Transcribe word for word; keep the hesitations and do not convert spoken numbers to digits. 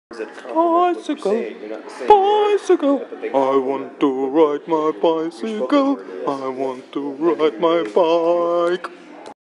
Bicycle, bicycle, I want to ride my bicycle, I want to ride my bike.